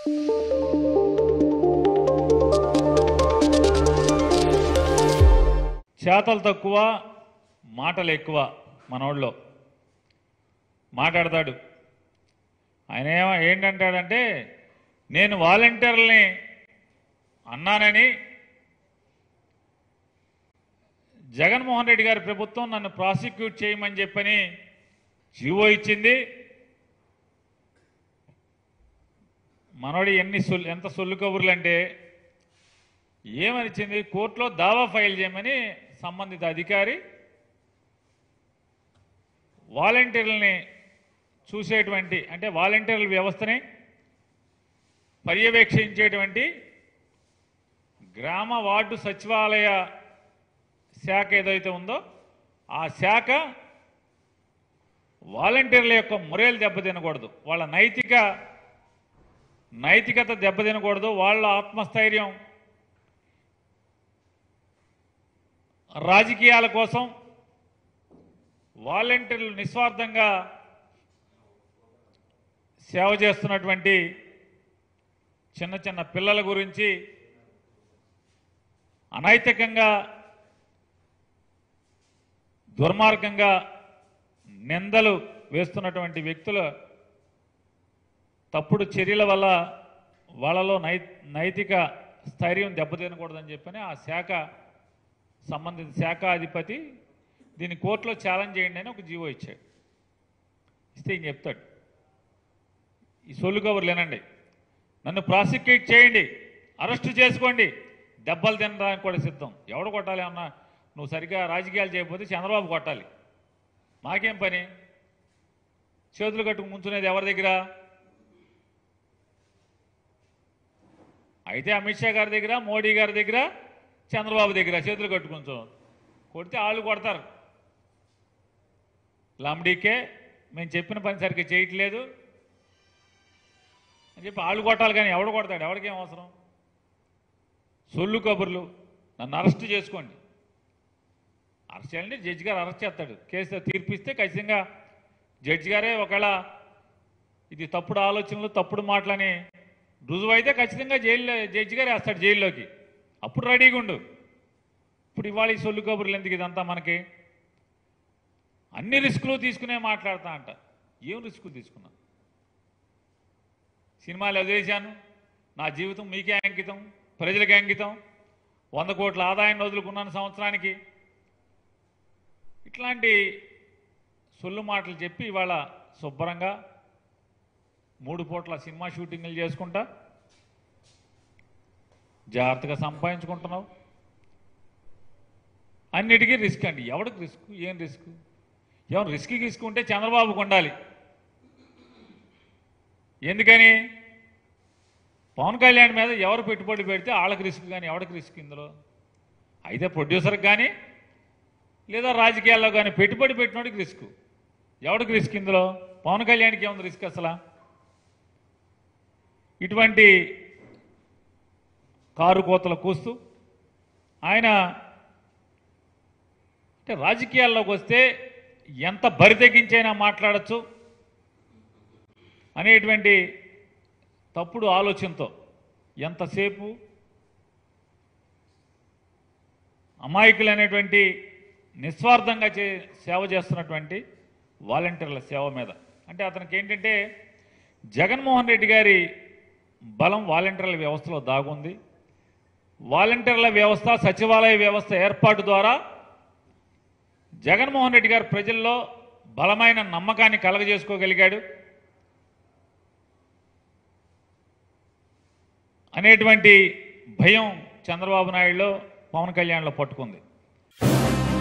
చేతలు తక్కువ మాటలు ఎక్కువ మనోళ్ళలో మాట్లాడతాడు. ఆయన ఏంటంటాడంటే నేను వాలంటీర్లని అన్నానని జగన్మోహన్ రెడ్డి గారి ప్రభుత్వం నన్ను ప్రాసిక్యూట్ చేయమని చెప్పని జీవో ఇచ్చింది. మనోడి ఎంత సొల్లు కబుర్లు అంటే ఏమనిచ్చింది, కోర్టులో దావా ఫైల్ చేయమని సంబంధిత అధికారి వాలంటీర్లని చూసేటువంటి అంటే వాలంటీర్ల వ్యవస్థని పర్యవేక్షించేటువంటి గ్రామ వార్డు సచివాలయ శాఖ ఏదైతే ఉందో ఆ శాఖ వాలంటీర్ల యొక్క మొరేలు దెబ్బతినకూడదు, వాళ్ళ నైతికత దెబ్బతినకూడదు, వాళ్ళ ఆత్మస్థైర్యం రాజకీయాల కోసం వాలంటీర్లు నిస్వార్థంగా సేవ చేస్తున్నటువంటి చిన్న చిన్న పిల్లల గురించి అనైతికంగా దుర్మార్గంగా నిందలు వేస్తున్నటువంటి వ్యక్తుల తప్పుడు చర్యల వల్ల వాళ్ళలో నైతిక స్థైర్యం దెబ్బతినకూడదని చెప్పని ఆ శాఖ సంబంధిత శాఖాధిపతి దీన్ని కోర్టులో ఛాలెంజ్ చేయండి అని ఒక జీవో ఇచ్చాడు. ఇస్తే ఈయన చెప్తాడు, ఈ సొల్లు కబుర్లు వినండి, నన్ను ప్రాసిక్యూట్ చేయండి, అరెస్టు చేసుకోండి, దెబ్బలు తినడానికి కూడా సిద్ధం. ఎవడు కొట్టాలి అన్నా, నువ్వు సరిగ్గా రాజకీయాలు చేయకపోతే చంద్రబాబు కొట్టాలి, మాకేం పని, చేతులు కట్టుకు ముంచునేది ఎవరి దగ్గర? అయితే అమిత్ షా గారి దగ్గర, మోడీ గారి దగ్గర, చంద్రబాబు దగ్గర చేతులు కట్టుకుంటాం. కొడితే వాళ్ళు కొడతారు, లంబడీకే మేము చెప్పిన పని సరిగ్గా చేయట్లేదు అని చెప్పి వాళ్ళు కొట్టాలి. కానీ ఎవడు కొడతాడు? ఎవరికేం అవసరం? సొల్లు కబుర్లు. నన్ను అరెస్ట్ చేసుకోండి, అరెస్ట్ చేయాలంటే జడ్జి గారు అరెస్ట్ చేస్తాడు. కేసు తీర్పిస్తే ఖచ్చితంగా జడ్జి గారే ఒకవేళ ఇది తప్పుడు ఆలోచనలు తప్పుడు మాటలని రుజువైతే ఖచ్చితంగా జడ్జి గారు వేస్తాడు జైల్లోకి. అప్పుడు రెడీగా ఉండు. ఇప్పుడు ఇవాళ ఈ సొల్లు కబుర్లు ఎందుకు? ఇదంతా మనకి అన్ని రిస్కులు తీసుకునే మాట్లాడతా అంట. ఏం రిస్కులు తీసుకున్నా? సినిమాలు వదిలేశాను, నా జీవితం మీకే అంకితం, ప్రజలకే అంకితం, 100 కోట్ల ఆదాయాన్ని వదులుకున్నాను సంవత్సరానికి. ఇట్లాంటి సొల్లు మాటలు చెప్పి ఇవాళ శుభ్రంగా 3 పూట్ల సినిమా షూటింగ్లు చేసుకుంటా జాగ్రత్తగా సంపాదించుకుంటున్నావు. అన్నిటికీ రిస్క్ అండి. ఎవరికి రిస్క్? ఏం రిస్క్? ఎవరు రిస్క్ తీసుకుంటే చంద్రబాబుకు ఉండాలి. ఎందుకని? పవన్ కళ్యాణ్ మీద ఎవరు పెట్టుబడి పెడితే వాళ్ళకి రిస్క్, కానీ ఎవరికి రిస్క్ ఇందులో? అయితే ప్రొడ్యూసర్కి కానీ లేదా రాజకీయాల్లో కానీ పెట్టుబడి పెట్టినోడికి రిస్క్. ఎవరికి రిస్క్ ఇందులో? పవన్ కళ్యాణ్కి ఏముంది రిస్క్ అసలు? ఇటువంటి కారు కోతలు కూస్తూ ఆయన అంటే రాజకీయాల్లోకి వస్తే ఎంత బరి తెగించైనా మాట్లాడచ్చు అనేటువంటి తప్పుడు ఆలోచనతో ఎంతసేపు అమాయకులైనటువంటి నిస్వార్థంగా సేవ చేస్తున్నటువంటి వాలంటీర్ల సేవ మీద అంటే అతనికి ఏంటంటే జగన్మోహన్ రెడ్డి గారి బలం వాలంటీర్ల వ్యవస్థలో దాగుంది. వాలంటీర్ల వ్యవస్థ, సచివాలయ వ్యవస్థ ఏర్పాటు ద్వారా జగన్మోహన్ రెడ్డి గారు ప్రజల్లో బలమైన నమ్మకాన్ని కలగజేసుకోగలిగాడు అనేటువంటి భయం చంద్రబాబు నాయుడులో, పవన్ కళ్యాణ్లో పట్టుకుంది.